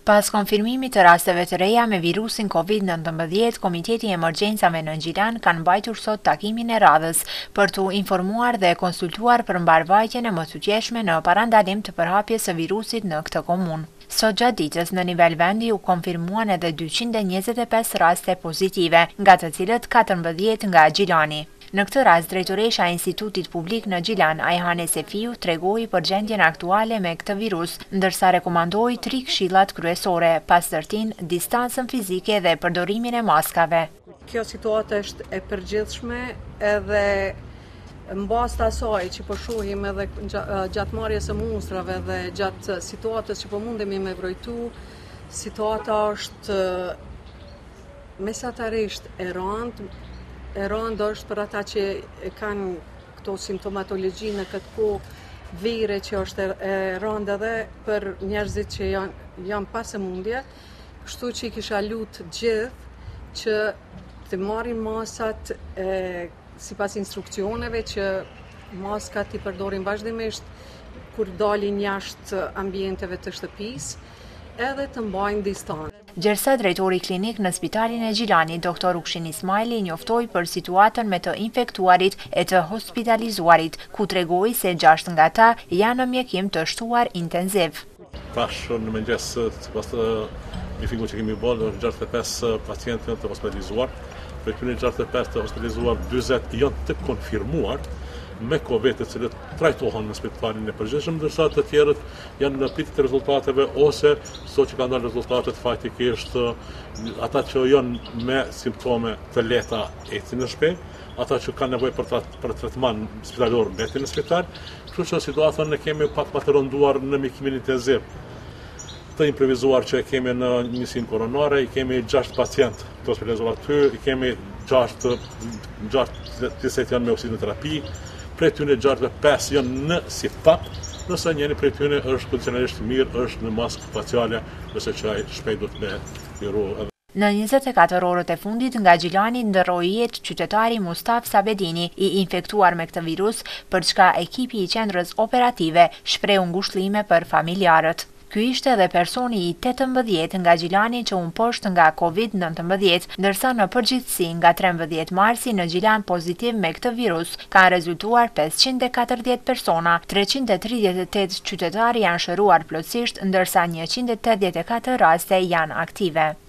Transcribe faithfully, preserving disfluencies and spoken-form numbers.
Pas konfirmimit të rasteve të reja me virusin kovid nëntëmbëdhjetë, Komiteti i Emergjencave në Gjilan kanë mbajtur sot takimin e radhës për t'u informuar dhe konsultuar për mbarvajtjen e mësuqeshme në parandalim të përhapjes së virusit në këtë komunë. Sot gjatë ditës në nivel vendi u konfirmuan edhe dyqind e njëzet e pesë raste pozitive, nga të cilët katërmbëdhjetë nga Gjilani. Në këtë rast, drejtoresha e Institutit Publik në Gjilan, Ajhane Sefiu, tregoi për gjendjen aktuale me këtë virus, ndërsa rekomandoi tri këshillat kryesore, pastërtin, distancën fizike dhe përdorimin e maskave. Kjo situatë është e përgjithshme edhe mbas të asaj që po shohim edhe gjatë marrjes së mustrave dhe gjatë situatës që po mundemi me vrojtu, situata është mesatarisht e rëndë. E rëndë është për ata që kanë këto simptomatologji në këtë kohë, vire që është e rëndë edhe për njerëzit që janë, janë pa sëmundje, kështu që i kisha lutë gjithë që të marrin masat e, sipas instruksioneve, që maskat i përdorin vazhdimisht kur dalin jashtë ambienteve të shtëpisë, edhe të mbajnë distancë. Gjersa drejtori klinik në Spitalin e Gjilanit, doktor Ukshin Ismaili, njoftoi për situatën me të infektuarit e të hospitalizuarit, ku tregoi se gjashtë nga ata janë në mjekim të shtuar intenziv. Tash në mëngjes, sipas të brifingu që kemi bërë, është gjashtëdhjetë e pesë pacientë të hospitalizuar. Për këtyre gjashtëdhjetë e pesë të hospitalizuar, dyzet janë të konfirmuar me Covid, të cilët trajtohen në spitalin e përgjithshëm, ndërsa të tjerët janë në pritje të rezultateve ose sot që kanë dalë rezultatet faktikisht ata që janë me simptome të lehta ecin në shtëpi, ata që kanë nevojë për, për trajtim spitalor mbetin në spital, kështu që situatën e kemi pak më të rënduar në mjekimin intenziv të improvizuar që kemi në njësinë koronare, i kemi gjashtë pacientë të hospitalizuar aty, i kemi gjashtë gjashtë janë me oksidoterapi. Prej tyne gjashtë e pesë janë në si tap, nëse njëri prej tyne është kondicionalisht mirë, është në maskë faciale, nëse që ai shpejt do të me liru. Në njëzet e katër orët e fundit nga Gjilani ndërroi jetë qytetari Mustaf Sabedini, i infektuar me këtë virus, për çka ekipi i qendrës operative shpreu ngushëllime për familjarët. Ky ishte edhe personi i tetëmbëdhjetë nga Gjilani që u mposht nga kovid nëntëmbëdhjetë, ndërsa në përgjithësi nga trembëdhjetë marsi në Gjilan pozitiv me këtë virus kanë rezultuar pesëqind e katërdhjetë persona, treqind e tridhjetë e tetë qytetarë janë shëruar plotësisht, ndërsa njëqind e tetëdhjetë e katër raste janë aktive.